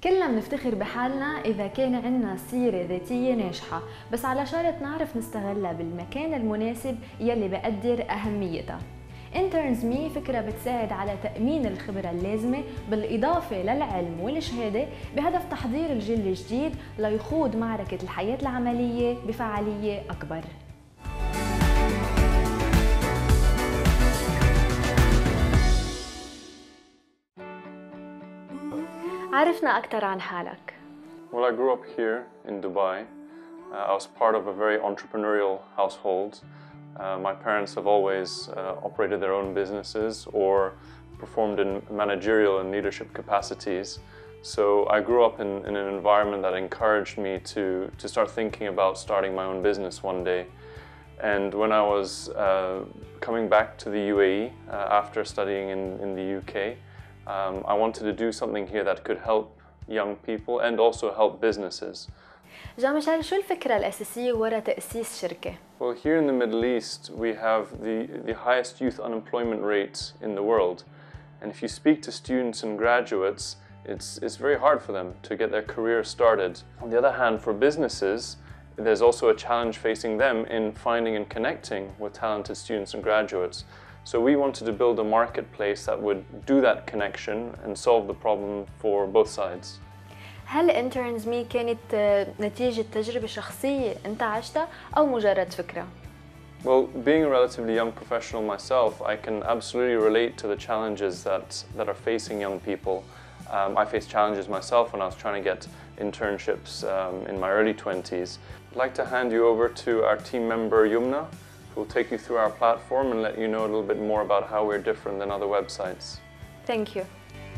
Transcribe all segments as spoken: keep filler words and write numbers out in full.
كلنا بنفتخر بحالنا إذا كان عنا سيرة ذاتية ناجحة، بس على شرط نعرف نستغلها بالمكان المناسب يلي بقدر أهميتها. Interns Me فكرة بتساعد على تأمين الخبرة اللازمة بالإضافة للعلم والشهادة بهدف تحضير الجيل الجديد ليخوض معركة الحياة العملية بفعالية أكبر. عرفنا أكثر عن حالك. Well, I grew up here in Dubai. Uh, I was part of a very entrepreneurial household. Uh, my parents have always uh, operated their own businesses or performed in managerial and leadership capacities. So I grew up in, in an environment that encouraged me to, to start thinking about starting my own business one day. And when I was uh, coming back to the U A E uh, after studying in, in the U K, um, I wanted to do something here that could help young people and also help businesses. Jean-Michel, شو الفكرة الأساسية وراء تأسيس شركة؟ Well, here in the Middle East, we have the, the highest youth unemployment rate in the world. And if you speak to students and graduates, it's, it's very hard for them to get their career started. On the other hand, for businesses, there's also a challenge facing them in finding and connecting with talented students and graduates. So we wanted to build a marketplace that would do that connection and solve the problem for both sides. هل Interns Me كانت نتيجة تجربة شخصية أنت عشتها أو مجرد فكرة؟ Well, being a relatively young professional myself, I can absolutely relate to the challenges that, that are facing young people. Um, I faced challenges myself when I was trying to get internships um, in my early twenties. I'd like to hand you over to our team member Yumna, who will take you through our platform and let you know a little bit more about how we're different than other websites. Thank you.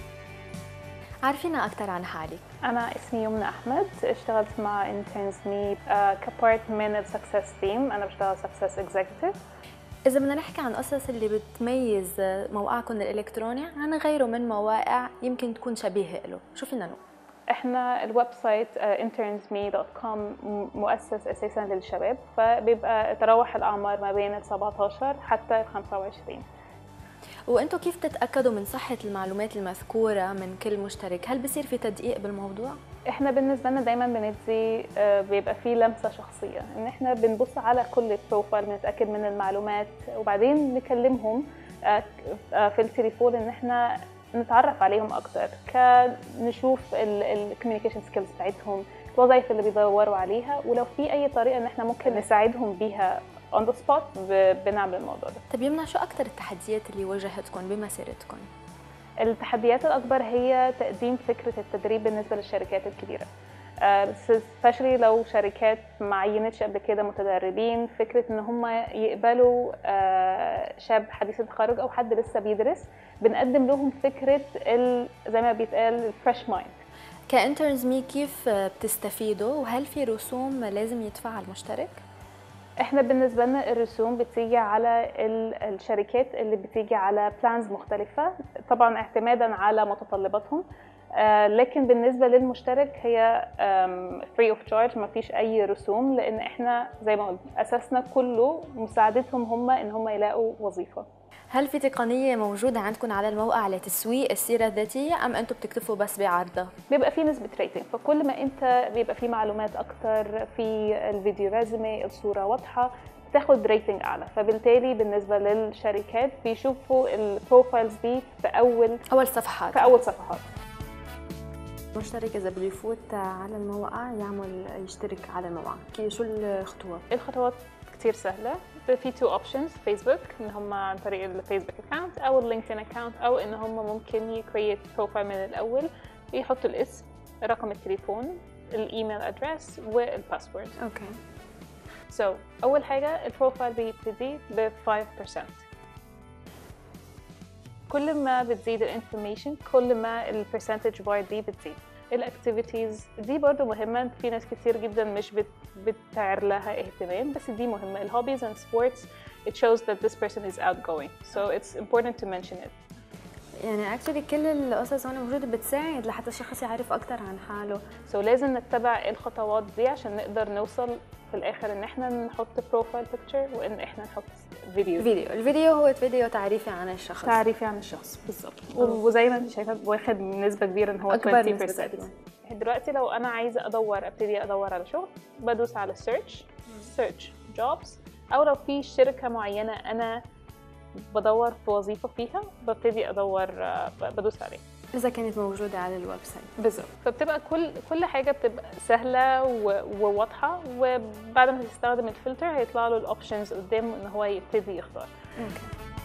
عارفينا أكثر عن حالك. أنا اسمي يمنى أحمد، اشتغلت مع Interns Me كبارت من السكسس تيم. أنا بشتغل سكسس اكزيكتيف. إذا بدنا نحكي عن القصص اللي بتميز موقعكم الإلكتروني عن غيره من مواقع يمكن تكون شبيهة له، شو فينا نقول؟ إحنا الويب سايت interns me dot com مؤسس أساساً للشباب، فبيبقى تراوح الأعمار ما بين سبعتاشر حتى خمسة وعشرين. وانتم كيف تتاكدوا من صحه المعلومات المذكوره من كل مشترك؟ هل بصير في تدقيق بالموضوع؟ احنا بالنسبه لنا دايما بندي بيبقى في لمسه شخصيه، ان احنا بنبص على كل بروفايل بنتاكد من المعلومات وبعدين نكلمهم في التليفون ان احنا نتعرف عليهم اكتر، كنشوف الكوميونيكيشن سكيلز بتاعتهم، الوظائف اللي بيدوروا عليها، ولو في اي طريقه ان احنا ممكن نساعدهم بيها on the spot بنعمل الموضوع ده. طيب يمنى، شو أكثر التحديات اللي واجهتكم بمسيرتكم؟ التحديات الأكبر هي تقديم فكرة التدريب بالنسبة للشركات الكبيرة. especially لو شركات ما عينتش قبل كده متدربين، فكرة إن هم يقبلوا شاب حديث التخرج أو حد لسه بيدرس، بنقدم لهم فكرة زي ما بيتقال fresh mind. كإنترنز مي كيف بتستفيدوا وهل في رسوم لازم يدفعها المشترك؟ احنا بالنسبه لنا الرسوم بتيجي على الشركات اللي بتيجي على بلانز مختلفه، طبعا اعتمادا على متطلباتهم، لكن بالنسبه للمشترك هي فري اوف تشارج، ما فيش اي رسوم، لان احنا زي ما قلت اساسنا كله مساعدتهم هم ان هم يلاقوا وظيفه. هل في تقنيه موجوده عندكم على الموقع لتسويق السيره الذاتيه ام انتم بتكتفوا بس بعرضها؟ بيبقى في نسبه ريتنج، فكل ما انت بيبقى في معلومات اكتر، في الفيديو ريزومي، الصوره واضحه، بتاخد ريتنج اعلى، فبالتالي بالنسبه للشركات بيشوفوا البروفايلز دي في اول اول صفحات في اول صفحات. المشترك اذا بده يفوت على الموقع يعمل يشترك على الموقع، كي شو الخطوات؟ الخطوات كتير سهله، في تو اوبشنز، فيسبوك ان هم عن طريق الفيسبوك اكاونت او اللينكدين اكاونت، او ان هم ممكن يكريت بروفايل من الاول، يحطوا الاسم، رقم التليفون، الايميل ادريس والباسورد. اوكي. سو so, اول حاجه البروفايل بيبتدي ب خمسة بالمية. كل ما بتزيد الانفورميشن كل ما البرسنتج بار دي بتزيد. الاكتيفيتيز دي برضو مهمه، في ناس كتير جدا مش بت بتعر لها اهتمام، بس دي مهمه. الهوبيز and sports it shows that this person is outgoing, so it's important to mention it. يعني اكشلي كل القصص هون موجوده بتساعد لحتى الشخص يعرف اكثر عن حاله، سو so لازم نتبع الخطوات دي عشان نقدر نوصل في الاخر ان احنا نحط بروفايل بيكتشر وان احنا نحط فيديو. فيديو الفيديو هو فيديو تعريفي عن الشخص، تعريفي عن الشخص بالظبط، وزي ما انت شايفه واخد نسبه كبيره ان هو أكبر عشرين بالمية. دلوقتي لو انا عايزه ادور ابتدي ادور على شغل، بدوس على سيرش سيرش جوبز، او لو في شركه معينه انا بدور في وظيفه فيها ببتدي ادور بدوس عليها اذا كانت موجوده على الويب سايت. بالظبط. فبتبقى كل كل حاجه بتبقى سهله وواضحه، وبعد ما تستخدم الفلتر هيطلع له الاوبشنز قدامه ان هو يبتدي يختار. اوكي.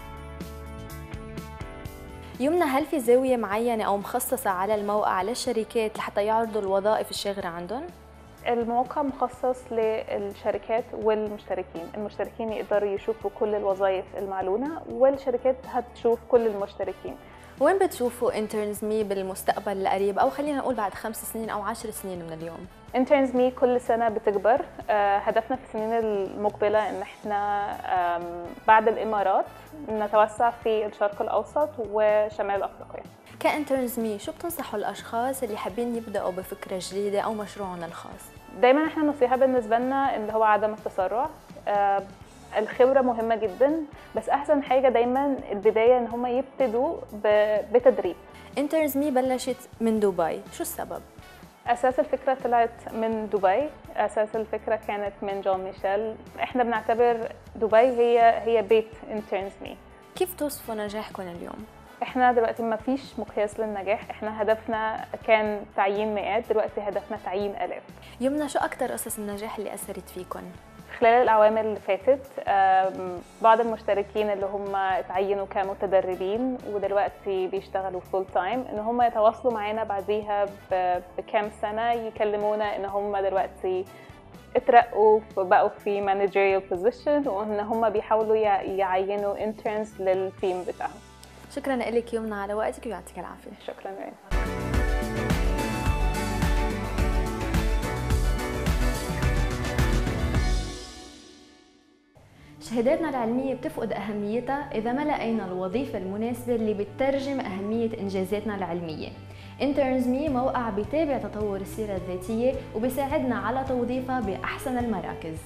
يمنى، هل في زاويه معينه او مخصصه على الموقع للشركات لحتى يعرضوا الوظائف الشاغره عندهم؟ الموقع مخصص للشركات والمشتركين، المشتركين يقدروا يشوفوا كل الوظائف المعلونة، والشركات هتشوف كل المشتركين. وين بتشوفوا Interns Me بالمستقبل القريب، أو خلينا نقول بعد خمس سنين أو عشر سنين من اليوم؟ Interns Me كل سنة بتكبر. هدفنا في السنين المقبلة إن إحنا بعد الإمارات نتوسع في الشرق الأوسط وشمال أفريقيا. كإنترنز مي شو بتنصحوا الأشخاص اللي حابين يبدأوا بفكرة جديدة أو مشروعهم الخاص؟ دايما إحنا النصيحة بالنسبة لنا اللي هو عدم التسرع. الخبرة مهمة جدا، بس أحسن حاجة دايما البداية إن هم يبتدوا بتدريب. إنترنز مي بلشت من دبي، شو السبب؟ أساس الفكرة طلعت من دبي، أساس الفكرة كانت من جون ميشيل. إحنا بنعتبر دبي هي هي بيت إنترنز مي. كيف توصفوا نجاحكم اليوم؟ إحنا دلوقتي ما فيش مقياس للنجاح، إحنا هدفنا كان تعيين مئات، دلوقتي هدفنا تعيين آلاف. يمنى، شو أكتر قصص النجاح اللي أثرت فيكم؟ خلال الأعوام اللي فاتت بعض المشتركين اللي هم اتعينوا كمتدربين ودلوقتي بيشتغلوا فول تايم، إن هم يتواصلوا معانا بعديها بكام سنة يكلمونا إن هم دلوقتي اترقوا بقوا في managerial position، وإن هم بيحاولوا يعينوا interns للتيم بتاعهم. شكراً لك يمنى على وقتك ويعطيك العافية. شكراً لك. شهاداتنا العلمية بتفقد أهميتها إذا ما لقينا الوظيفة المناسبة اللي بتترجم أهمية إنجازاتنا العلمية. Interns Me موقع بيتابع تطور السيرة الذاتية وبيساعدنا على توظيفها بأحسن المراكز.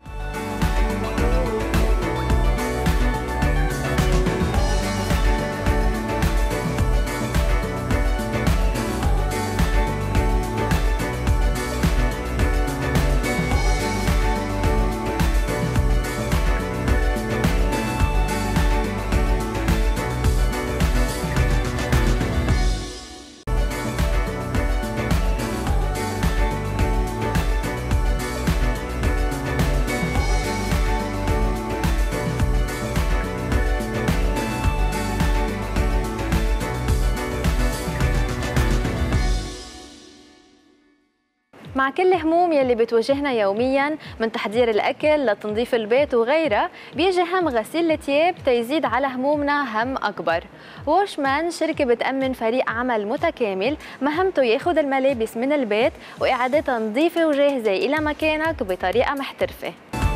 مع كل الهموم يلي بتواجهنا يومياً من تحضير الأكل لتنظيف البيت وغيرها، بيجي هم غسيل الثياب تيزيد على همومنا هم أكبر. ووشمان شركة بتأمن فريق عمل متكامل مهمته ياخد الملابس من البيت وإعادتها نظيفة وجاهزة إلى مكانك بطريقة محترفة.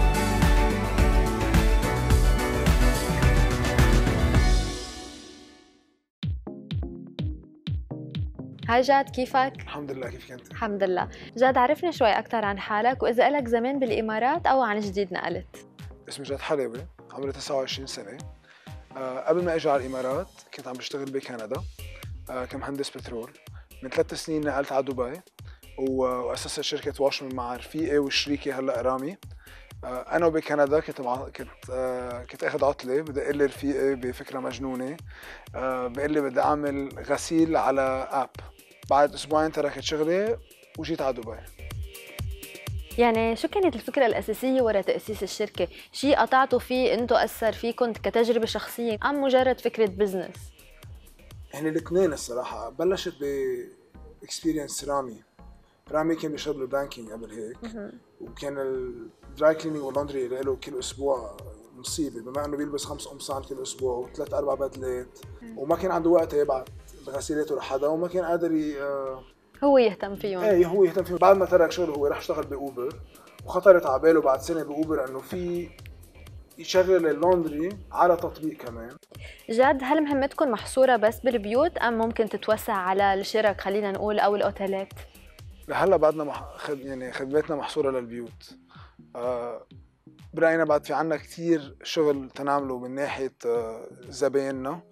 هاي جاد، كيفك؟ الحمد لله، كيفك انت؟ الحمد لله. جاد، عرفني شوي أكثر عن حالك، وإذا إلك زمان بالإمارات أو عن جديد نقلت. اسمي جاد حلاوي، عمري تسعة وعشرين سنة. أه قبل ما أجي على الإمارات كنت عم بشتغل بكندا أه كمهندس بترول. من ثلاث سنين نقلت على دبي وأسست شركة واشمان مع رفيقي وشريكي هلا رامي. أه أنا وبكندا كنت مع... كنت أه كنت أخذ عطلة، بدي أقول لي رفيقي بفكرة مجنونة، أه بقول لي بدي أعمل غسيل على آب. بعد أسبوعين تركت شغلي وجيت على دبي. يعني شو كانت الفكرة الأساسية وراء تأسيس الشركة؟ شيء قطعتوا فيه أنتوا أثر فيكم كتجربة شخصية أم مجرد فكرة بزنس؟ يعني الاثنين الصراحة. بلشت باكسبيرينس رامي. رامي كان بيشتغل بالبانكينج قبل هيك، وكان الدراي كلينينج واللوندري له كل أسبوع مصيبة، بما إنه بيلبس خمس قمصان كل أسبوع وثلاث أربع بدلات، وما كان عنده وقت يبعت غسيلاته لحدا، وما كان قادر ي... هو يهتم فيهم. ايه هو يهتم فيهم. بعد ما ترك شغله هو راح اشتغل باوبر، وخطرت على باله بعد سنه باوبر انه في يشغل اللوندري على تطبيق كمان. جاد، هل مهمتكم محصوره بس بالبيوت ام ممكن تتوسع على الشرك خلينا نقول او الاوتيلات؟ لهلا بعدنا مح... خد... يعني خدماتنا محصوره للبيوت. آه براينا بعد في عنا كثير شغل تنعمله من ناحيه آه زبايننا.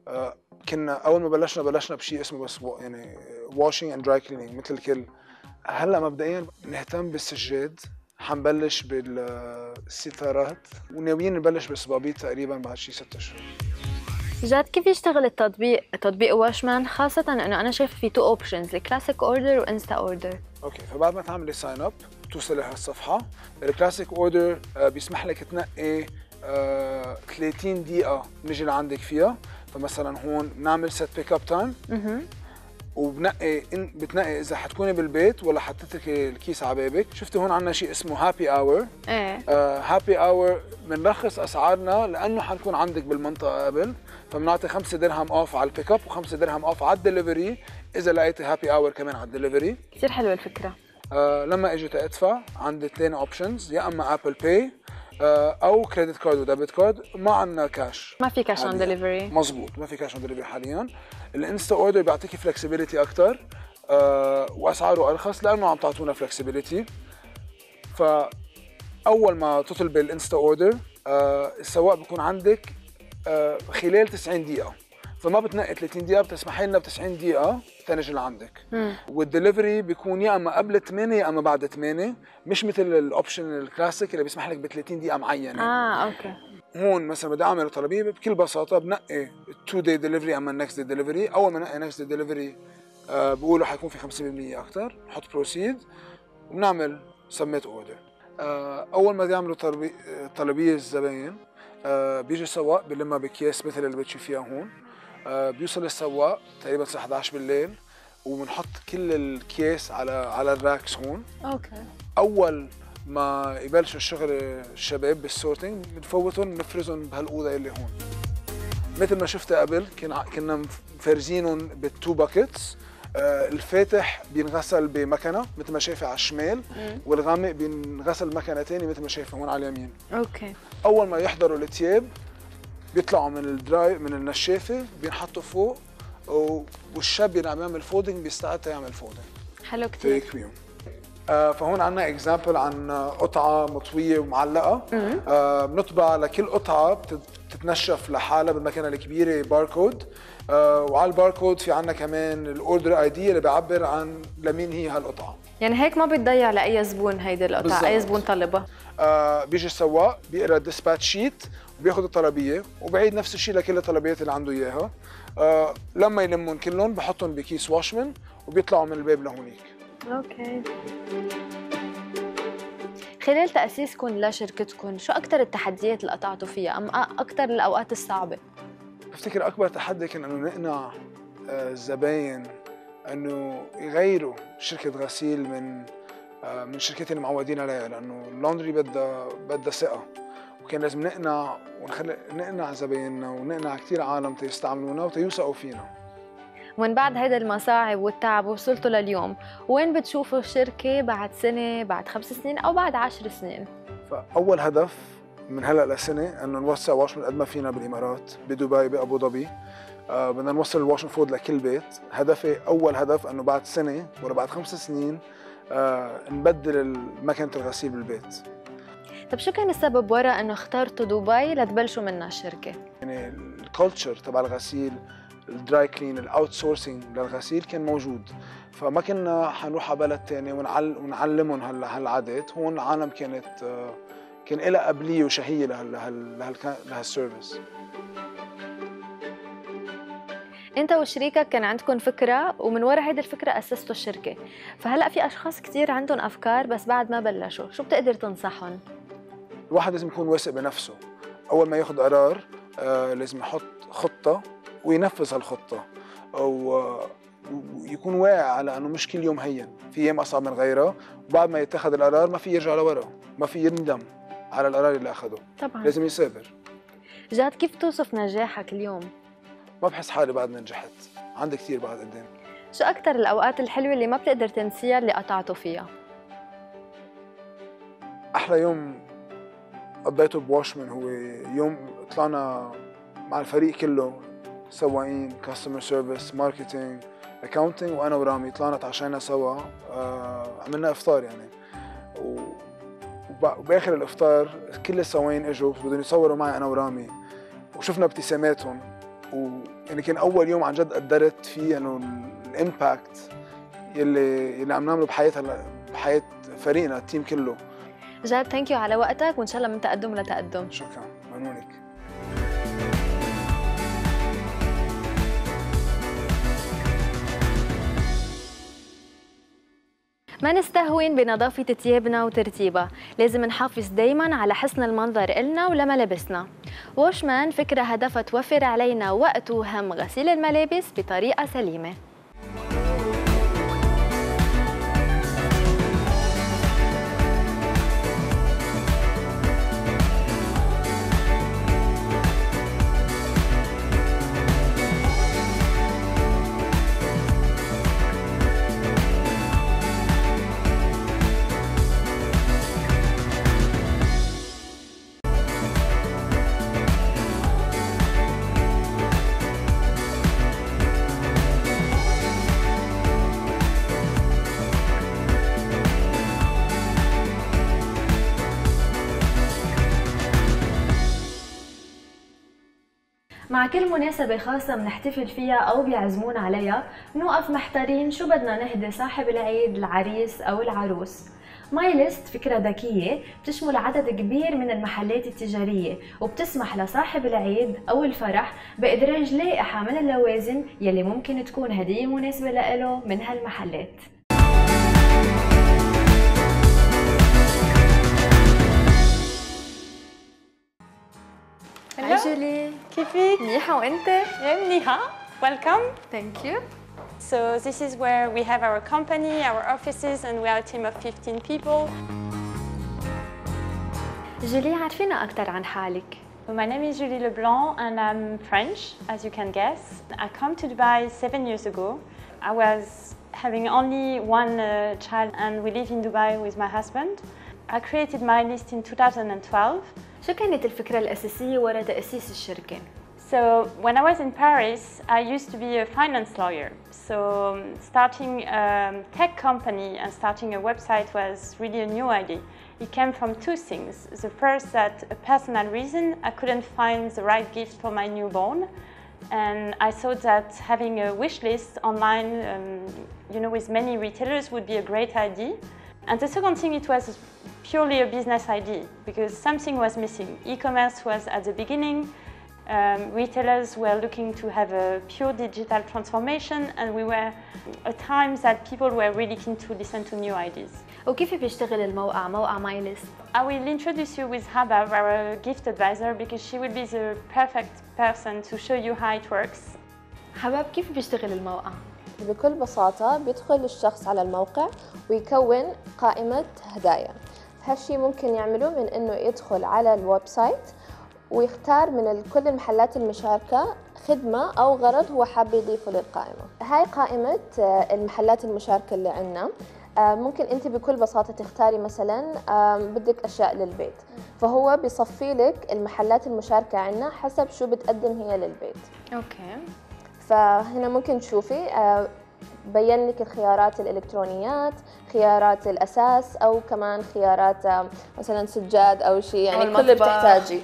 آه، كنا اول ما بلشنا بلشنا بشيء اسمه بس يعني washing and dry cleaning مثل الكل. هلا مبدئيا نهتم بالسجاد، حنبلش بالستارات وناويين نبلش بالصبابيط تقريبا بعد شي ست اشهر. جاد كيف يشتغل التطبيق تطبيق واشمان، خاصة انه انا شايف في تو اوبشنز، الكلاسيك اوردر وانستا اوردر. اوكي، فبعد ما تعملي ساين اب بتوصلي لهالصفحة. الكلاسيك اوردر بيسمح لك تنقي آه ثلاثين دقيقة نجي لعندك فيها، فمثلا هون بنعمل سيت بيك اب تايم وبنقي إن بتنقي اذا حتكوني بالبيت ولا حتتركي الكيس على بابك. شفتي هون عندنا شيء اسمه هابي اور. ايه هابي اور بنرخص اسعارنا لانه حنكون عندك بالمنطقه قبل، فبنعطي خمسة درهم اوف على البيك اب وخمسة درهم اوف على الدليفري اذا لقيتي هابي اور كمان على الدليفري. كثير حلوه الفكره. آه لما اجيت ادفع عندي اثنين اوبشنز، يا اما ابل باي آه او كريدت كارد وديبت كارد. ما عندنا كاش، ما في كاش اون دليفري. مزبوط، ما في كاش اون دليفري حاليا. الانستا اوردر بيعطيكي فلكسبيليتي اكثر آه واسعاره ارخص لانه عم تعطونا فلكسبيليتي. فاول ما تطلبي الانستا اوردر آه السواق بيكون عندك آه خلال تسعين دقيقه، فما بتنقي ثلاثين دقيقه، بتسمحي لنا ب تسعين دقيقه تنجي لعندك. والدليفري بيكون يا اما قبل ثمانية يا اما بعد ثمانية، مش مثل الاوبشن الكلاسيك اللي بيسمح لك ب ثلاثين دقيقه معينه. اه اوكي. هون مثلا بدي اعمل طلبيه بكل بساطه بنقي تو داي دليفري اما النكست داي دليفري. اول ما نقي نكست داي دليفري آه بقولوا حيكون في خمسين بالمية اكثر، نحط بروسيد وبنعمل سبميت اوردر. آه اول ما يعملوا طلبيه طلبيه الزباين آه بيجي السواق بلمها بكيس مثل اللي بتشوفيها هون. آه بيوصل السواق تقريبا الساعه إحدى عشر بالليل وبنحط كل الكيس على على الراكس هون. اوكي. اول ما يبلشوا الشغل الشباب بالسورتنج بنفوتهم بنفرزهم بهالاوضه اللي هون. مثل ما شفتها قبل كنا كنا مفرزينهم بالتو باكيتس. آه الفاتح بينغسل بمكنه مثل ما شايفه على الشمال، والغامق بينغسل بمكنه ثانيه مثل ما شايفه هون على اليمين. اوكي. اول ما يحضروا الثياب بيطلعوا من الدراي من النشافه بينحطوا فوق، والشاب اللي عم يعمل فودنج بيستعد يعمل فودنج. حلو كثير. آه فهون عندنا اكزامبل عن قطعه مطويه ومعلقه. آه بنطبع لكل قطعه بتتنشف لحالها بالمكنه الكبيره باركود. آه وعلى الباركود في عندنا كمان الاوردر اي دي اللي بيعبر عن لمين هي هالقطعه. يعني هيك ما بتضيع لاي زبون هيدي القطعه، بالزبط. اي زبون طلبها. آه بيجي السواق بيقرا الديسباتش شيت وبياخذ الطلبيه وبعيد نفس الشيء لكل الطلبيات اللي عنده اياها. آه لما يلمهم كلهم بحطهم بكيس واشمان وبيطلعوا من الباب لهونيك. اوكي. خلال تأسيسكم لشركتكم شو أكثر التحديات اللي قطعتوا فيها أم أكثر الأوقات الصعبة؟ بفتكر أكبر تحدي كان إنه نقنع الزباين إنه يغيروا شركة غسيل من من الشركات اللي معودين عليها، لأنه اللوندري بدها بدها ثقة، وكان لازم نقنع ونخلي نقنع زبايننا ونقنع كثير عالم تيستعملونا وتيوثقوا فينا. ومن بعد هيدا المصاعب والتعب وصلتوا لليوم، وين بتشوفوا الشركة بعد سنة، بعد خمس سنين أو بعد عشر سنين؟ فأول هدف من هلا لسنة إنه نوسع واشمان قد ما فينا بالإمارات، بدبي، بأبو ظبي. آه بدنا نوصل الواشن فود لكل بيت. هدفي أول هدف إنه بعد سنة ولا بعد خمس سنين آه نبدل مكنة الغسيل بالبيت. طب شو كان السبب وراء إنه اخترتوا دبي لتبلشوا منها الشركة؟ يعني الكولتشر تبع الغسيل، الدراي كلين، الاوت سورسينج للغسيل كان موجود، فما كنا حنروح على بلد ثاني ونعل ونعلمهم هال هالعادات. هون العالم كانت كان لها قبليه وشهيه لهال لهال لهالسيرفيس. انت وشريكك كان عندكم فكره ومن وراء هيدي الفكره اسستوا الشركه، فهلا في اشخاص كثير عندهم افكار بس بعد ما بلشوا، شو بتقدر تنصحهم؟ الواحد لازم يكون واثق بنفسه. اول ما ياخذ قرار آه لازم يحط خطه وينفذ هالخطه، او ويكون واعي على انه مش كل يوم هين، في ايام اصعب من غيرها، وبعد ما يتخذ القرار ما في يرجع لورا، ما في يندم على القرار اللي اخذه. طبعا لازم يثابر. جاد كيف توصف نجاحك اليوم؟ ما بحس حالي بعد ما نجحت، عندي كثير بعد قدام. شو اكثر الاوقات الحلوه اللي ما بتقدر تنسيها اللي قطعتوا فيها؟ احلى يوم قضيته بواشمان هو يوم طلعنا مع الفريق كله، سواقين، كاستمر سيرفيس، ماركتينج، اكاونتنج، وانا ورامي طلعنا تعشينا سوا. آه، عملنا افطار يعني، وباخر الافطار كل السواقين اجوا بدهم يصوروا معي انا ورامي، وشفنا ابتساماتهم يعني كان اول يوم عن جد قدرت فيه انه الامباكت يلي يلي عم نعمله بحياتها بحياه فريقنا التيم كله. جاد ثانك يو على وقتك، وان شاء الله من تقدم لتقدم. شكرا ممنونك. ما نستهون بنظافة ثيابنا وترتيبها، لازم نحافظ دايما على حسن المنظر إلنا ولملابسنا. ووشمان فكرة هدفها توفر علينا وقت وهم غسيل الملابس بطريقة سليمة. مع كل مناسبة خاصة بنحتفل فيها أو بيعزمونا عليها، بنوقف محتارين شو بدنا نهدي صاحب العيد، العريس أو العروس. ماي ليست فكرة ذكية بتشمل عدد كبير من المحلات التجارية، وبتسمح لصاحب العيد أو الفرح بإدراج لائحة من اللوازم يلي ممكن تكون هدية مناسبة لإله من هالمحلات. هاي جولي، كيفك؟ منيحة وأنت؟ منيحة. Welcome. Thank you. So this is where we have our company, our offices, and we are a team of fifteen people. جولي عرفينا أكثر عن حالك. My name is Julie Leblanc and I'm French, as you can guess. I came to Dubai seven years ago. I was having only one uh, child and we live in Dubai with my husband. I created my list in two thousand twelve. شو كانت الفكرة الأساسية وراء تأسيس الشركة؟ So when I was in Paris, I used to be a finance lawyer. So starting a tech company and starting a website was really a new idea. It came from two things. The first, that a personal reason, I couldn't find the right gift for my newborn. And I thought that having a wish list online, um, you know, with many retailers would be a great idea. And the second thing, it was purely a business idea because something was missing. E-commerce was at the beginning. Um, retailers were looking to have a pure digital transformation, and we were at times that people were really keen to listen to new ideas. وكيف بيشتغل الموقع موقع ماي ليست؟ I will introduce you with Habab, our gift advisor, because she will be the perfect person to show you how it works. حباب كيف بيشتغل الموقع؟ بكل بساطة بيدخل الشخص على الموقع ويكون قائمة هدايا. هالشي ممكن يعمله من إنه يدخل على الويب سايت ويختار من كل المحلات المشاركة خدمة أو غرض هو حاب يضيفه للقائمة. هاي قائمة المحلات المشاركة اللي عندنا. ممكن أنت بكل بساطة تختاري مثلاً بدك أشياء للبيت، فهو بيصفي لك المحلات المشاركة عندنا حسب شو بتقدم هي للبيت. أوكي. فهنا ممكن تشوفي بين لك الخيارات الإلكترونيات، خيارات الأساس، أو كمان خيارات مثلاً سجاد أو شيء، يعني كل اللي بتحتاجي.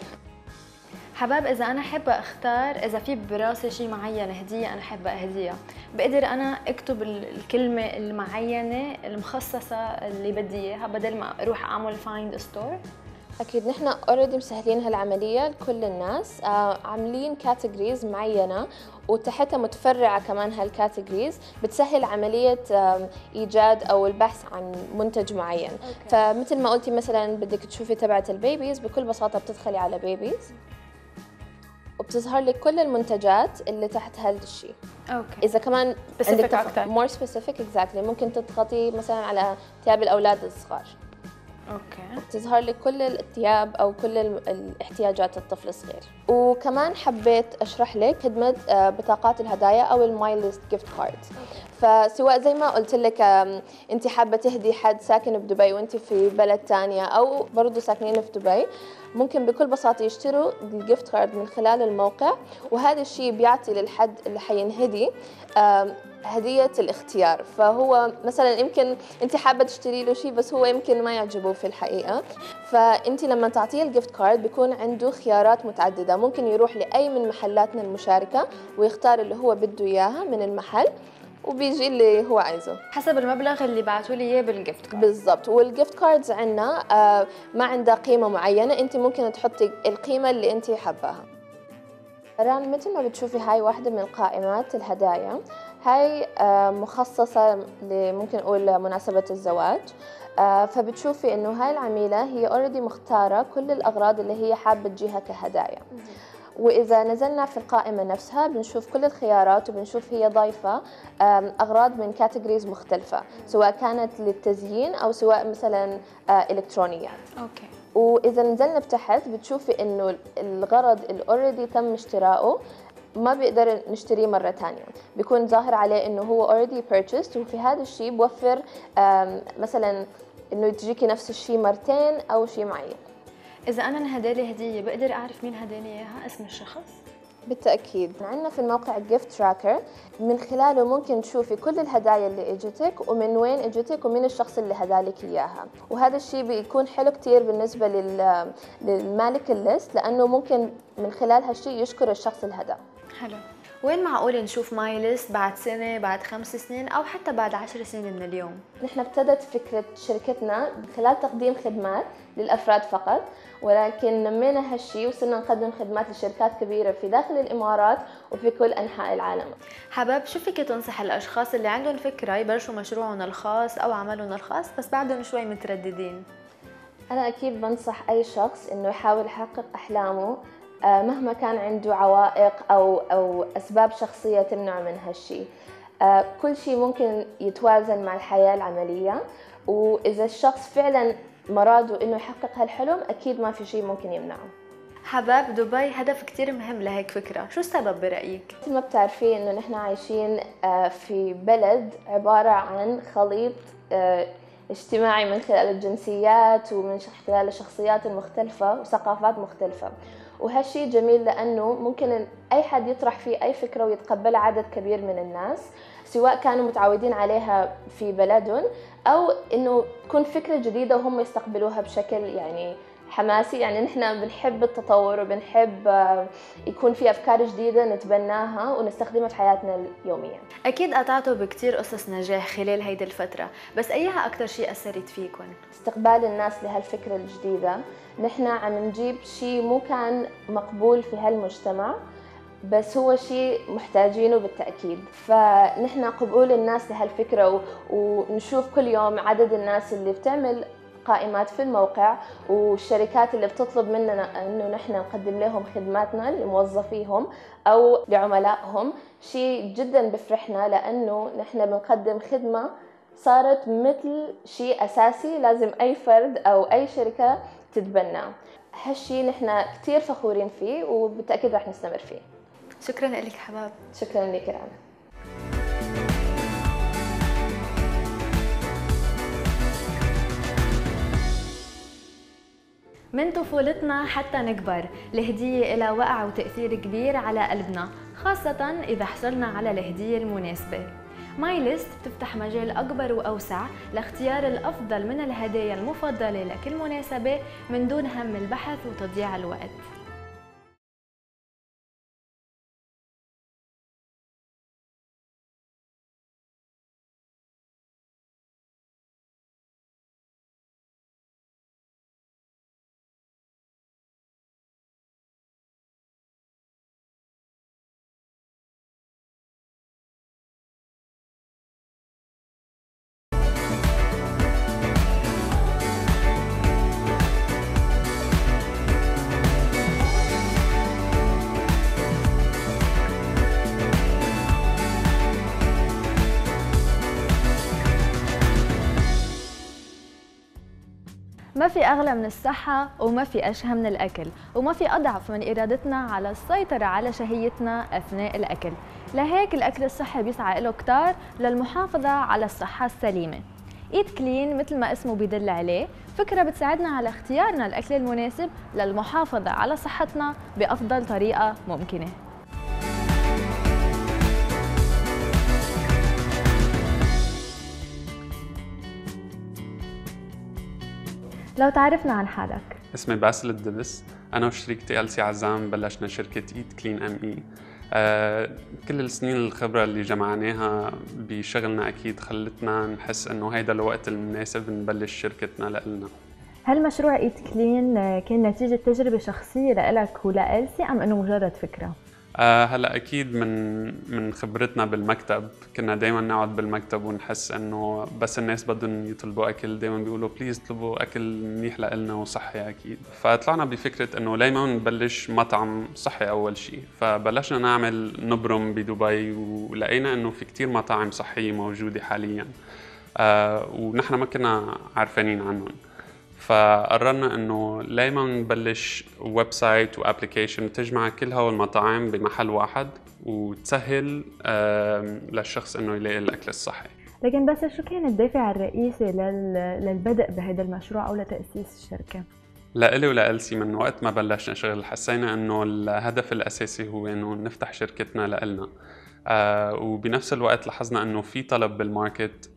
حباب إذا أنا حابة أختار، إذا في براسي شيء معين هدية أنا حابة أهديها، بقدر أنا أكتب الكلمة المعينة المخصصة اللي بدي إياها بدل ما أروح أعمل فايند ستور؟ أكيد نحن أوريدي مسهلين هالعملية لكل الناس، آه عاملين كاتيجوريز معينة وتحتها متفرعة كمان هالكاتيجوريز بتسهل عملية آه إيجاد أو البحث عن منتج معين. أوكي. فمثل ما قلتي مثلا بدك تشوفي تبعة البيبيز، بكل بساطة بتدخلي على بيبيز وبتظهر لك كل المنتجات اللي تحت هذا الشيء. اوكي. اذا كمان سبيسيفيك اكثر، مور سبيسيفيك اكزاكتلي، ممكن تضغطي مثلا على ثياب الاولاد الصغار. اوكي. بتظهر لك كل الثياب او كل الاحتياجات الطفل الصغير. وكمان حبيت اشرح لك خدمه بطاقات الهدايا او الماي ليست جيفت كارد. فسواء زي ما قلت لك انت حابه تهدي حد ساكن بدبي وانت في بلد ثانيه او برضه ساكنين في دبي، ممكن بكل بساطه يشتروا الجيفت كارد من خلال الموقع، وهذا الشيء بيعطي للحد اللي حينهدي هدية الاختيار. فهو مثلا يمكن انت حابة تشتري له شيء بس هو يمكن ما يعجبه في الحقيقة، فانت لما تعطيه الجيفت كارد بيكون عنده خيارات متعددة، ممكن يروح لأي من محلاتنا المشاركة ويختار اللي هو بده إياها من المحل وبيجي اللي هو عايزه حسب المبلغ اللي بعتوا لي اياه بالجيفت كارد. بالضبط. والجيفت كاردز عندنا آه ما عندها قيمة معينة، انت ممكن تحطي القيمة اللي انت حباها. ران مثل ما بتشوفي هاي واحدة من قائمات الهدايا، هاي آه مخصصة ممكن نقول مناسبة الزواج. آه فبتشوفي انه هاي العميلة هي اوريدي مختارة كل الاغراض اللي هي حابة تجيها كهدايا، وإذا نزلنا في القائمة نفسها بنشوف كل الخيارات وبنشوف هي ضايفة أغراض من كاتيجوريز مختلفة، سواء كانت للتزيين أو سواء مثلا إلكترونيات. أوكي. وإذا نزلنا بتحت بتشوفي إنه الغرض اللي أوريدي تم اشتراؤه ما بيقدر نشتريه مرة تانية، بيكون ظاهر عليه إنه هو already purchased، وفي هذا الشيء بوفر مثلا إنه تجيكي نفس الشيء مرتين أو شيء معين. إذا أنا انهدالي هدية بقدر أعرف مين هداني إياها، اسم الشخص؟ بالتأكيد. عندنا في الموقع الجيفت تراكر من خلاله ممكن تشوفي كل الهدايا اللي اجتك ومن وين اجتك ومين الشخص اللي هدالك إياها، وهذا الشيء بيكون حلو كتير بالنسبة لل... للمالك الليست، لأنه ممكن من خلال هالشيء يشكر الشخص اللي هداه. حلو. وين معقول نشوف ماي ليست بعد سنة، بعد خمس سنين، أو حتى بعد عشر سنين من اليوم؟ نحن ابتدت فكرة شركتنا خلال تقديم خدمات للأفراد فقط، ولكن نمينا هالشي وصرنا نقدم خدمات لشركات كبيرة في داخل الإمارات وفي كل أنحاء العالم. حباب، شو فيك تنصح الأشخاص اللي عندهم فكرة يبلشوا مشروعهم الخاص أو عملهم الخاص بس بعدهم شوي مترددين؟ أنا أكيد بنصح أي شخص إنه يحاول يحقق أحلامه مهما كان عنده عوائق أو أو أسباب شخصية تمنع من هالشي. كل شيء ممكن يتوازن مع الحياة العملية، وإذا الشخص فعلا مراده إنه يحقق هالحلم أكيد ما في شيء ممكن يمنعه. حباب، دبي هدف كتير مهم لهيك فكرة، شو السبب برأيك؟ مثل ما بتعرفين إنه نحن عايشين في بلد عبارة عن خليط اجتماعي من خلال الجنسيات ومن خلال الشخصيات المختلفة وثقافات مختلفة، وهالشي جميل لأنه ممكن أي حد يطرح فيه أي فكرة ويتقبلها عدد كبير من الناس، سواء كانوا متعودين عليها في بلدهم أو إنه تكون فكرة جديدة وهم يستقبلوها بشكل يعني حماسي. يعني نحن بنحب التطور وبنحب يكون في أفكار جديدة نتبناها ونستخدمها في حياتنا اليومية. أكيد قطعتوا بكتير قصص نجاح خلال هيدي الفترة، بس أيها أكتر شيء أثرت فيكم؟ استقبال الناس لهالفكرة الجديدة. نحن عم نجيب شيء مو كان مقبول في هالمجتمع بس هو شيء محتاجينه بالتأكيد، فنحن قبول الناس لهالفكرة ونشوف كل يوم عدد الناس اللي بتعمل قائمات في الموقع والشركات اللي بتطلب مننا انه نحن نقدم لهم خدماتنا لموظفيهم او لعملائهم. شيء جدا بفرحنا لانه نحن بنقدم خدمة صارت مثل شيء اساسي لازم اي فرد او اي شركة تتبناه. هالشيء نحن كثير فخورين فيه وبالتأكيد رح نستمر فيه. شكرا لك حباب. شكرا لك رنا. من طفولتنا حتى نكبر الهدية إلها وقع وتأثير كبير على قلبنا، خاصة إذا حصلنا على الهدية المناسبة. ماي ليست بتفتح مجال أكبر وأوسع لاختيار الأفضل من الهدايا المفضلة لكل مناسبة من دون هم البحث وتضييع الوقت. ما في أغلى من الصحة وما في أشهى من الأكل وما في أضعف من إرادتنا على السيطرة على شهيتنا أثناء الأكل. لهيك الأكل الصحي بيسعى له كتار للمحافظة على الصحة السليمة. إيت كلين مثل ما اسمه بيدل عليه فكرة بتساعدنا على اختيارنا الأكل المناسب للمحافظة على صحتنا بأفضل طريقة ممكنة. لو تعرفنا عن حالك. اسمي باسل الدبس، أنا وشريكتي ألسي عزام بلشنا شركة إيت كلين أم إي. آه، كل السنين الخبرة اللي جمعناها بشغلنا أكيد خلتنا نحس إنه هيدا الوقت المناسب نبلش شركتنا لإلنا. هل مشروع إيت كلين كان نتيجة تجربة شخصية لإلك ولألسي أم إنه مجرد فكرة؟ آه هلا اكيد من من خبرتنا بالمكتب، كنا دائما نقعد بالمكتب ونحس انه بس الناس بدهم يطلبوا اكل دائما بيقولوا بليز اطلبوا اكل منيح لنا وصحي اكيد. فطلعنا بفكره انه ليه ما نبلش مطعم صحي اول شيء، فبلشنا نعمل نبرم بدبي ولقينا انه في كتير مطاعم صحيه موجوده حاليا آه ونحن ما كنا عارفين عنهم. فقررنا انه ليه ما نبلش ويب سايت وابلكيشن تجمع كل هول المطاعم بمحل واحد وتسهل للشخص انه يلاقي الاكل الصحي. لكن بس شو كان الدافع الرئيسي للبدء بهذا المشروع او لتاسيس الشركه؟ لإلي ولألسي من وقت ما بلشنا شغل حسينا انه الهدف الاساسي هو انه نفتح شركتنا لإلنا، آه وبنفس الوقت لاحظنا انه في طلب بالماركت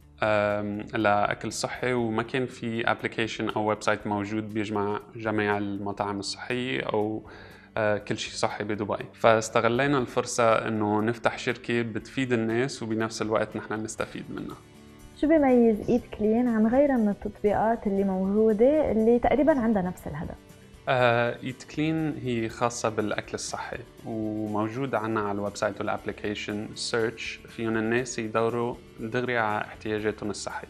لأكل صحي وما كان في ابلكيشن او ويب سايت موجود بيجمع جميع المطاعم الصحيه او كل شيء صحي بدبي. فاستغلينا الفرصه انه نفتح شركه بتفيد الناس وبنفس الوقت نحن نستفيد منها. شو بيميز إيت كلين عن غيرها من التطبيقات اللي موجوده اللي تقريبا عندها نفس الهدف؟ إيت كلين هي خاصة بالأكل الصحي وموجود عنا على الويب سايت والابليكيشن سيرش فيهم الناس يدوروا دغري على احتياجاتهم الصحية.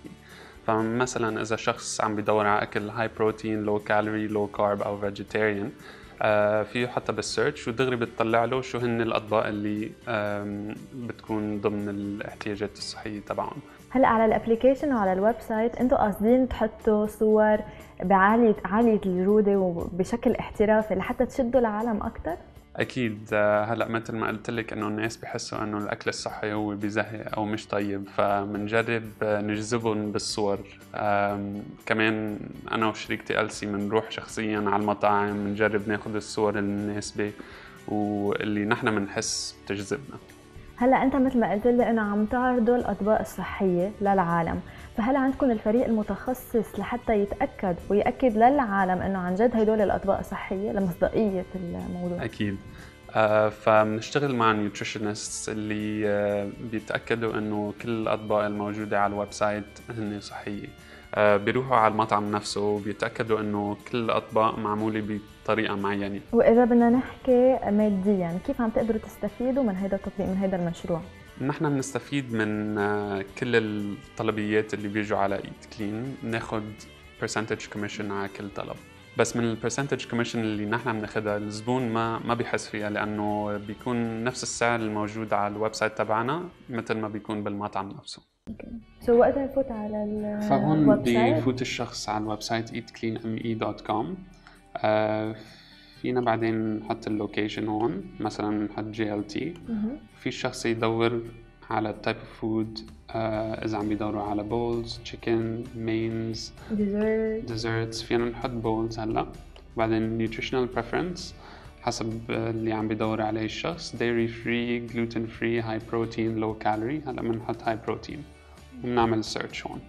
فمثلا إذا شخص عم بيدور على أكل هاي بروتين لو كالوري لو كارب أو فيجيتيريان فيه حتى بالسيرش ودغري بتطلع له شو هن الأطباق اللي بتكون ضمن الاحتياجات الصحية تبعهم. هلا على الابلكيشن وعلى الويب سايت انتم قاصدين تحطوا صور بعالية عالية الجودة وبشكل احترافي لحتى تشدوا العالم أكثر؟ أكيد. هلا مثل ما قلت لك إنه الناس بحسوا إنه الأكل الصحي هو بزهق أو مش طيب، فمنجرب نجذبهم بالصور. كمان أنا وشريكتي ألسي منروح شخصياً على المطاعم منجرب ناخذ الصور المناسبة واللي نحن منحس بتجذبنا. هلا انت مثل ما قلت لي انه عم تعرضوا الاطباق الصحيه للعالم، فهل عندكم الفريق المتخصص لحتى يتاكد وياكد للعالم انه عن جد هدول الاطباق صحيه لمصداقيه الموضوع؟ اكيد. آه فبنشتغل مع نيوتريشنست اللي آه بيتاكدوا انه كل الاطباق الموجوده على الويب سايت هن صحيه. آه بيروحوا على المطعم نفسه وبيتاكدوا انه كل الاطباق معموله بطريقه معينه. واذا بدنا نحكي ماديا كيف عم تقدروا تستفيدوا من هذا التطبيق من هذا المشروع؟ نحن بنستفيد من كل الطلبيات اللي بيجوا على إيت كلين، بناخد percentage commission على كل طلب، بس من البرسنتج كوميشن اللي نحن بناخدها الزبون ما ما بيحس فيها لانه بيكون نفس السعر الموجود على الويب سايت تبعنا مثل ما بيكون بالمطعم نفسه. سو وقت نفوت على الويب سايت فهون بيفوت الشخص على الويب سايت إيت كلين إم إي دوت كوم. آه فينا بعدين نحط اللوكيشن هون، مثلا نحط جي إل تي. في الشخص يدور على التايب اوف فود، اذا عم بيدوروا على بولز، تشيكن، مينز، ديزرتس، فينا نحط بولز هلا. بعدين نيوتريشنال بريفرنس حسب اللي عم بيدور عليه الشخص، دايري فري، جلوتين فري، هاي بروتين، لو كالوري. هلا بنحط هاي بروتين وبنعمل سيرش هون.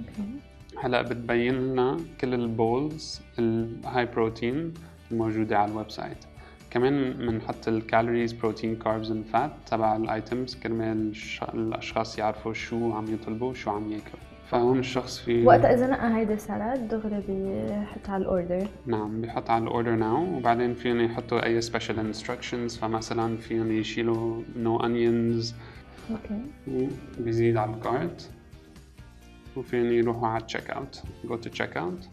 هلا بتبين لنا كل البولز الهاي بروتين الموجودة على الويب سايت. كمان بنحط الكالوريز، بروتين، كاربز اند فات تبع الايتمز كرمال الاشخاص يعرفوا شو عم يطلبوا وشو عم ياكلوا. فهون الشخص في وقت اذا نقى هيدا السلاد دغري بيحط على الاوردر. نعم بيحط على الاوردر ناو، وبعدين فيهم يحطوا اي سبيشال انستراكشنز، فمثلا فيهم يشيلوا نو انيونز. اوكي. وبيزيد على الكارت، وفيهم يروحوا على التشيك اوت، جو تو تشيك اوت،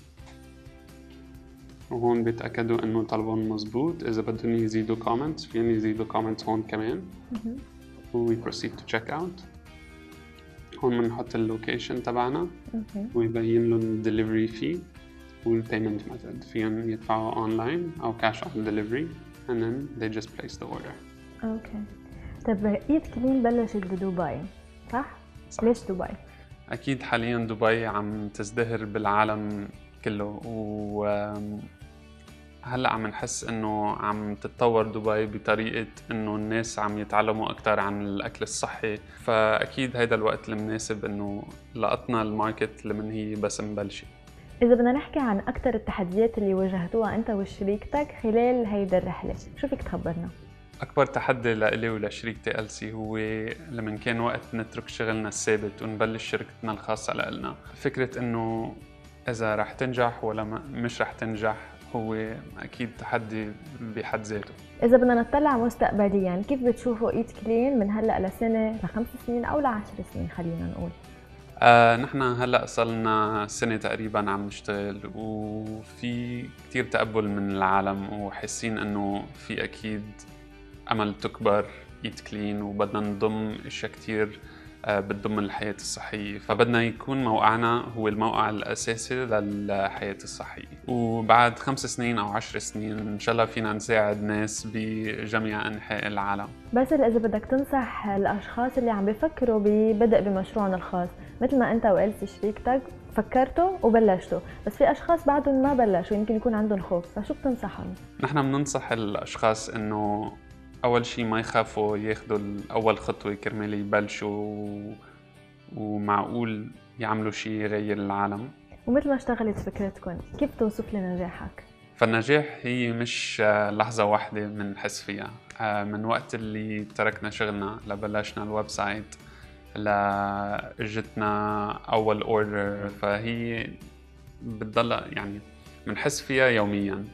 وهون بيتأكدوا إنه طلبهم مزبوط. إذا بدهم يزيدوا comments فيهم يزيدوا comments هون كمان. و we proceed to check out. هون بنحط اللوكيشن تبعنا ويبين لهم الدليفري فيه والبيمنت ميثود، فيهم يدفعوا online أو cash on delivery and then they just place the order. أوكي. طب إيت كلين بلشت بدبي صح؟ صح. ليش دبي؟ أكيد حاليا دبي عم تزدهر بالعالم كله، و هلا عم نحس انه عم تتطور دبي بطريقه انه الناس عم يتعلموا اكثر عن الاكل الصحي، فاكيد هيدا الوقت المناسب انه لقطنا الماركت لمن هي بس مبلشه. إذا بدنا نحكي عن أكثر التحديات اللي واجهتوها أنت وشريكتك خلال هيدا الرحلة، شو فيك تخبرنا؟ أكبر تحدي لإلي ولشريكتي ألسي هو لما كان وقت نترك شغلنا الثابت ونبلش شركتنا الخاصة لإلنا. فكرة إنه إذا رح تنجح ولا مش رح تنجح هو أكيد تحدي بحد ذاته. إذا بدنا نطلع مستقبلياً، كيف بتشوفوا إيت كلين من هلأ لسنة، لخمس سنين أو لعشر سنين خلينا نقول؟ آه نحن هلأ صلنا سنة تقريباً عم نشتغل، وفي كتير تقبل من العالم وحاسين إنه في أكيد أمل تكبر إيت كلين، وبدنا نضم أشياء كتير بتضم الحياة الصحية، فبدنا يكون موقعنا هو الموقع الأساسي للحياة الصحية. وبعد خمس سنين أو عشر سنين إن شاء الله فينا نساعد ناس بجميع أنحاء العالم. بس إذا بدك تنصح الأشخاص اللي عم بيفكروا ببدء بمشروعهم الخاص، مثل ما أنت وإلسي شريكتك فكرتوا وبلشتوا، بس في أشخاص بعدهم ما بلشوا يمكن يكون عندهم خوف، فشو بتنصحهم؟ نحن بننصح الأشخاص إنه أول شيء ما يخافوا ياخدوا الأول خطوة كرمال يبلشوا ومعقول يعملوا شيء يغير العالم. ومثل ما اشتغلت فكرتكم، كيف توصف لي نجاحك؟ فالنجاح هي مش لحظة واحدة بنحس فيها، من وقت اللي تركنا شغلنا لبلشنا الويب سايت لإجتنا أول أوردر، فهي بتضل يعني بنحس فيها يومياً.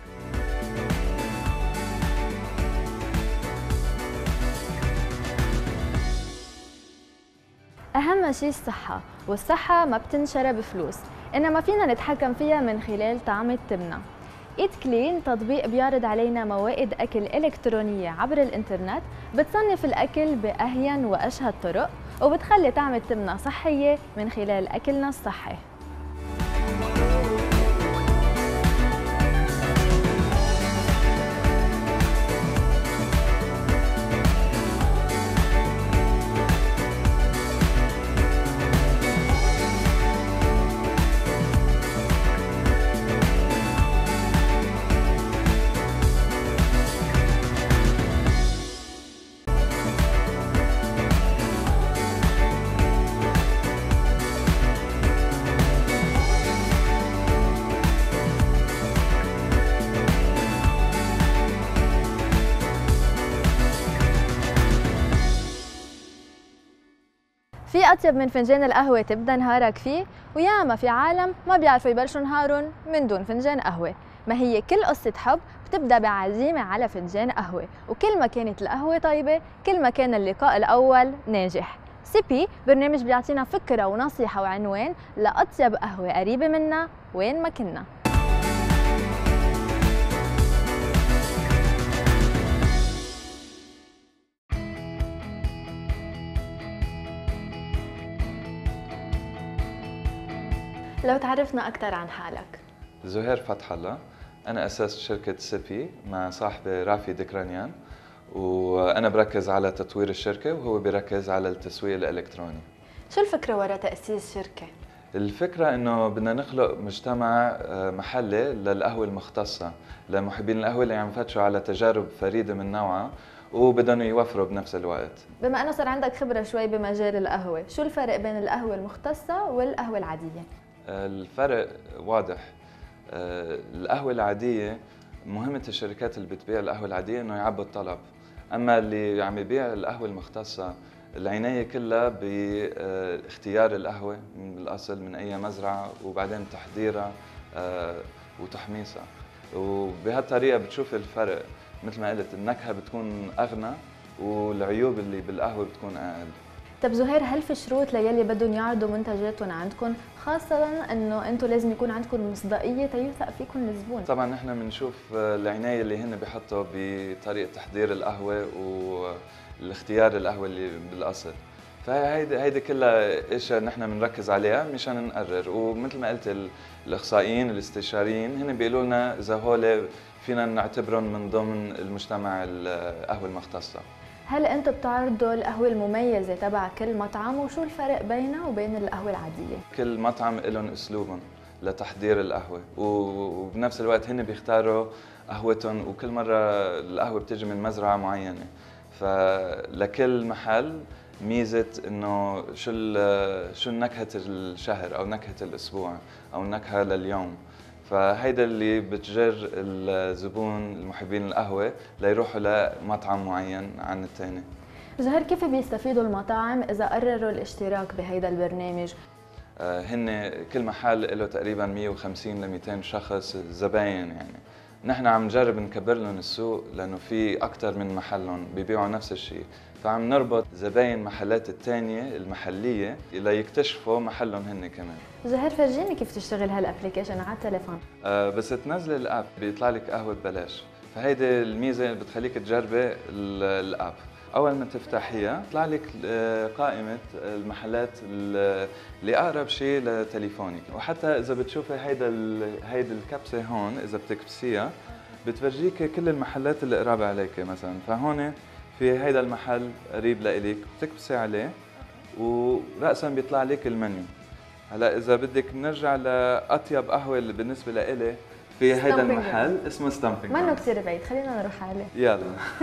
أهم شيء الصحة، والصحة ما بتنشرى بفلوس، إنما فينا نتحكم فيها من خلال طعم التمنة. إيت كلين تطبيق بيعرض علينا موائد أكل إلكترونية عبر الإنترنت، بتصنف الأكل بأهين وأشهى الطرق، وبتخلي طعم التمنة صحية من خلال أكلنا الصحي. في أطيب من فنجان القهوة تبدأ نهارك فيه، وياما في عالم ما بيعرفوا يبلشوا نهارهم من دون فنجان قهوة. ما هي كل قصة حب بتبدأ بعزيمة على فنجان قهوة، وكل ما كانت القهوة طيبة كل ما كان اللقاء الأول ناجح. سيبي برنامج بيعطينا فكرة ونصيحة وعنوان لأطيب قهوة قريبة منا وين ما كنا. لو تعرفنا أكثر عن حالك. زهير فتح الله، أنا أسست شركة سيبي مع صاحبي رافي دكرانيان، وأنا بركز على تطوير الشركة وهو بيركز على التسويق الإلكتروني. شو الفكرة وراء تأسيس شركة؟ الفكرة إنه بدنا نخلق مجتمع محلي للقهوة المختصة، لمحبين القهوة اللي عم يفتشوا على تجارب فريدة من نوعها وبدهم يوفروا بنفس الوقت. بما أنه صار عندك خبرة شوي بمجال القهوة، شو الفرق بين القهوة المختصة والقهوة العادية؟ الفرق واضح. القهوة العادية مهمة الشركات اللي بتبيع القهوة العادية إنه يعبوا الطلب، أما اللي عم يبيع القهوة المختصة العناية كلها باختيار القهوة من الأصل من أي مزرعة، وبعدين تحضيرها وتحميصها، وبهالطريقة بتشوف الفرق. مثل ما قلت النكهة بتكون أغنى والعيوب اللي بالقهوة بتكون أقل. طب زهير، هل في شروط ليلي بدهم يعرضوا منتجاتهم عندكم، خاصة انه انتم لازم يكون عندكم مصداقية تيوثق فيكم الزبون؟ طبعا نحن بنشوف العناية اللي هن بيحطوا بطريقة تحضير القهوة والاختيار القهوة اللي بالأصل، فهيدي هيدي كلها اشياء نحن بنركز عليها مشان نقرر. ومثل ما قلت الاخصائيين الاستشاريين هن بيقولوا لنا اذا هول فينا نعتبرهم من ضمن المجتمع القهوة المختصة. هل انتم بتعرضوا القهوة المميزة تبع كل مطعم، وشو الفرق بينها وبين القهوة العادية؟ كل مطعم لهم اسلوبهم لتحضير القهوة، وبنفس الوقت هن بيختاروا قهوتهم، وكل مرة القهوة بتجي من مزرعة معينة، فلكل محل ميزه انه شو ال- شو نكهه الشهر او نكهه الاسبوع او نكهه لليوم. فهيدا اللي بتجر الزبون المحبين القهوه ليروحوا لمطعم معين عن الثاني. زهير، كيف بيستفيدوا المطاعم اذا قرروا الاشتراك بهيدا البرنامج؟ آه، هن كل محل له تقريبا مية وخمسين ل مئتين شخص زباين يعني. نحن عم نجرب نكبر لهم السوق لانه في اكثر من محلهم بيبيعوا نفس الشيء، فعم نربط زباين محلات الثانيه المحليه ليكتشفوا محلهم هن كمان. زهير، فرجيني كيف تشتغل هالابلكيشن على التليفون. آه، بس تنزلي الاب بيطلع لك قهوه ببلاش، فهيدي الميزه اللي بتخليك تجربي ال- الاب. اول ما تفتحيها بيطلع لك آه، قائمه المحلات ال- اللي اقرب شيء لتليفونك، وحتى اذا بتشوفي هيدا ال- هيدي الكبسه هون اذا بتكبسيها بتورجيك كل المحلات اللي قراب عليك مثلا. فهون في هيدا المحل قريب لإلك بتكبسي عليه ورأسا بيطلع لك المنيو. هلا اذا بدك نرجع لاطيب قهوه اللي بالنسبه لإلي في هيدا Stumping المحل اسمه ستامبينج. منه كثير بعيد، خلينا نروح عليه. يلا.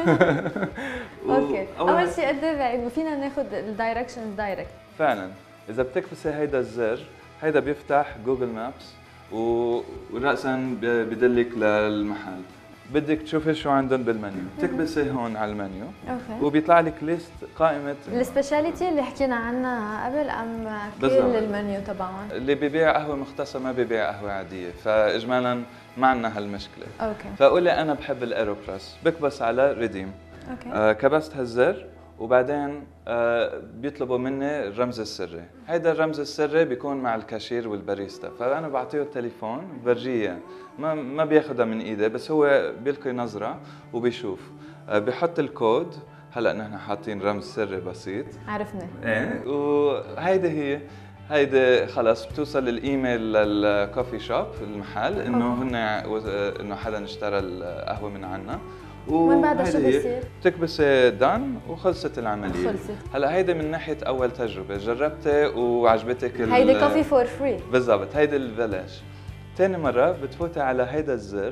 اوكي، وأول- اول شيء قد ايه بعيد وفينا ناخذ الدايركشنز دايركت. فعلا اذا بتكبسي هيدا الزر هيدا بيفتح جوجل مابس و- ورأسا ب- بدلك للمحل. بدك تشوفي شو عندهم بالمنيو بتكبسي هون على المنيو اوكي. وبيطلع لك ليست قائمه السبيشاليتي اللي حكينا عنها قبل ام كل بالضبط. المنيو تبعهم؟ اللي بيبيع قهوه مختصه ما بيبيع قهوه عاديه، فاجمالا ما عندنا هالمشكله. اوكي. فقولي انا بحب الايروبريس، بكبس على ريديم. اوكي. آه كبست هالزر وبعدين آه بيطلبوا مني الرمز السري. هيدا الرمز السري بيكون مع الكاشير والباريستا، فانا بعطيه التليفون برجيه، ما ما بياخذها من ايدي بس هو بيلقي نظره وبيشوف. آه بيحط الكود. هلا نحن حاطين رمز سري بسيط. عرفنا. ايه وهيدي هي هيدي خلص بتوصل الايميل للكوفي شوب المحل انه هن انه حدا اشترى القهوه من عنا. ومن بعدها شو وهيدي هي. بيصير؟ بتكبسي دان وخلصت العمليه. خلصت. هلا هيدي من ناحيه اول تجربه جربتي وعجبتك ال- هيدي كوفي فور فري. بالضبط، هيدي البلاش. ثاني مره بتفوتي على هيدا الزر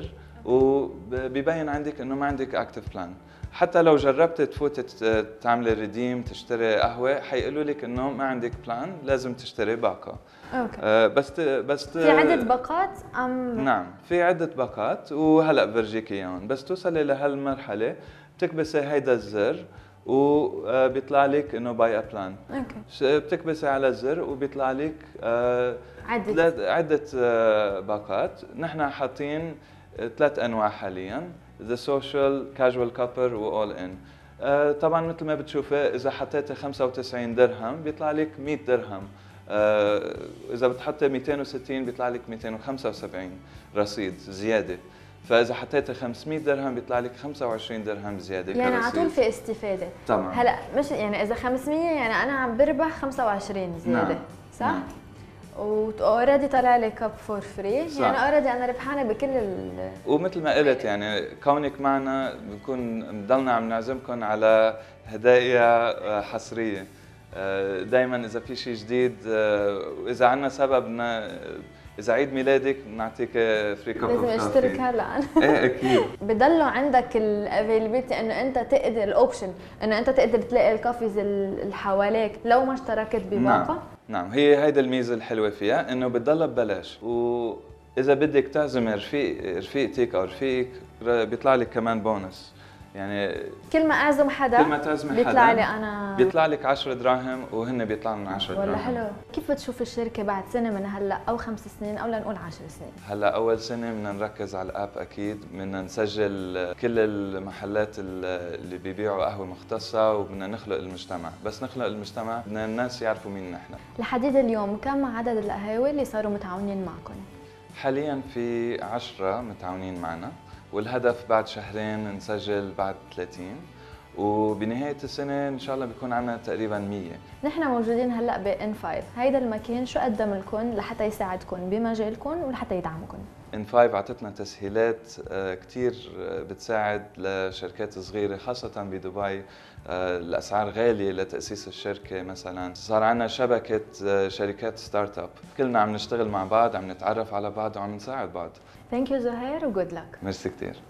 وبيبين عندك انه ما عندك اكتف بلان. حتى لو جربت تفوت ت- تعملي ريديم تشتري قهوه حيقولوا لك انه ما عندك بلان لازم تشتري باقه. اوكي. آه بس ت- بس ت- في عدة باقات ام نعم في عده باقات وهلا برجيك اياهم. بس توصلي لهالمرحله بتكبسي هيدا الزر وبيطلع لك انه باي ا بلان. اوكي. بتكبسي على الزر وبيطلع لك آه عدة. ثلاث عده آه باقات. نحن حاطين ثلاث انواع حاليا، ذا سوشيال، كاجوال كابر واول ان. طبعا مثل ما بتشوفي اذا حطيتي خمسة وتسعين درهم بيطلع لك مئة درهم. آه، اذا بتحطي مئتين وستين بيطلع لك مئتين وخمسة وسبعين رصيد زياده. فاذا حطيتي خمسمئة درهم بيطلع لك خمسة وعشرين درهم زياده يعني على كرصيد. طول في استفادة. طبعا. هلا مش يعني اذا خمسمية يعني انا عم بربح خمسة وعشرين زيادة. نعم. صح؟ نعم. واوريدي طلع لي كاب فور فري، صح. يعني اوريدي انا ربحانه بكل ال ومثل ما قلت يعني كونك معنا بنكون بضلنا عم نعزمكم على هدايا حصريه. دائما اذا في شيء جديد، واذا عندنا سبب ن- اذا عيد ميلادك بنعطيك فري كوب. لازم اشترك هلا. ايه اكيد. بضلوا عندك الافيلابيلتي انه انت تقدر الاوبشن انه انت تقدر تلاقي الكافيز اللي حواليك لو ما اشتركت بباقه. نعم. نعم هي هيدا الميزه الحلوه فيها انه بتضلها ببلاش، واذا بدك تعزمي رفيق رفيقتك او رفيقك بيطلع لك كمان بونس. يعني كل ما اعزم حدا كل ما تعزمي حدا بيطلع لي انا بيطلع لك عشرة دراهم وهن بيطلعوا من عشرة دراهم. والله حلو. كيف بتشوف الشركه بعد سنه من هلا او خمس سنين او لنقول عشر سنين؟ هلا اول سنه بدنا نركز على الاب اكيد، بدنا نسجل كل المحلات اللي بيبيعوا قهوه مختصه وبدنا نخلق المجتمع. بس نخلق المجتمع بدنا الناس يعرفوا مين نحن. لحديد اليوم كم عدد القهاوي اللي صاروا متعاونين معكم؟ حاليا في عشرة متعاونين معنا، والهدف بعد شهرين نسجل بعد ثلاثين، وبنهاية السنة إن شاء الله بيكون عندنا تقريبا مية. نحن موجودين هلا ب إن فايف، هيدا المكان شو قدم لكم لحتى يساعدكم بمجالكم ولحتى يدعمكم؟ إن فايف عطتنا تسهيلات كثير بتساعد لشركات صغيرة خاصة بدبي. الأسعار غالية لتأسيس الشركة مثلا. صار عندنا شبكة شركات ستارت اب، كلنا عم نشتغل مع بعض، عم نتعرف على بعض وعم نساعد بعض. ثانك يو زهير وجود لك. ميرسي كثير.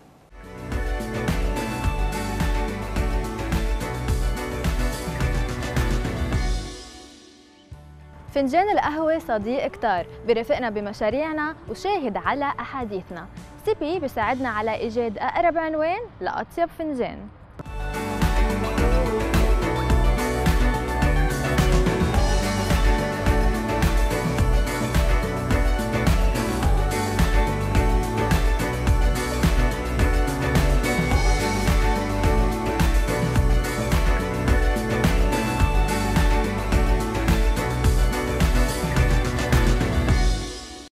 فنجان القهوة صديق كتار برفقنا بمشاريعنا وشاهد على أحاديثنا. سيبي بيساعدنا على إيجاد أقرب عنوان لأطيب فنجان.